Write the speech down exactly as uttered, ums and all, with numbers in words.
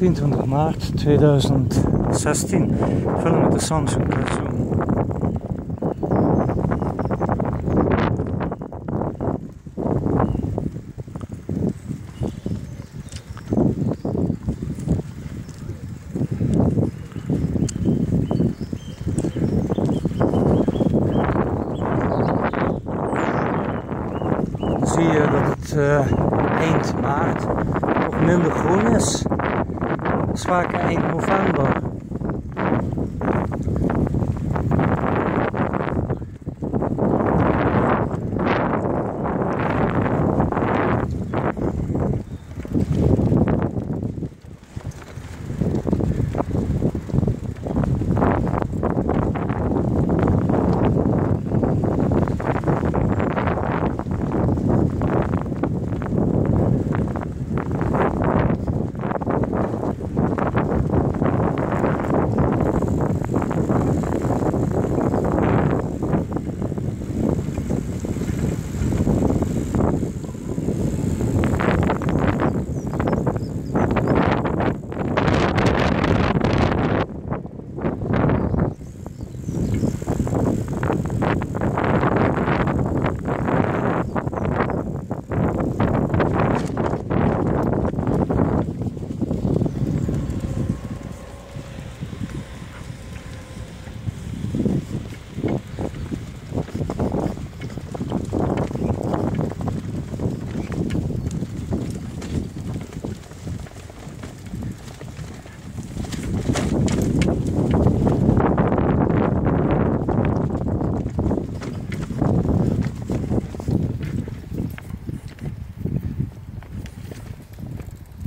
drieëntwintig maart tweeduizendzestien. Film met de Samsung Kazoo. Zie je dat het uh, eind maart nog minder groen is. Dat is vaak eind november.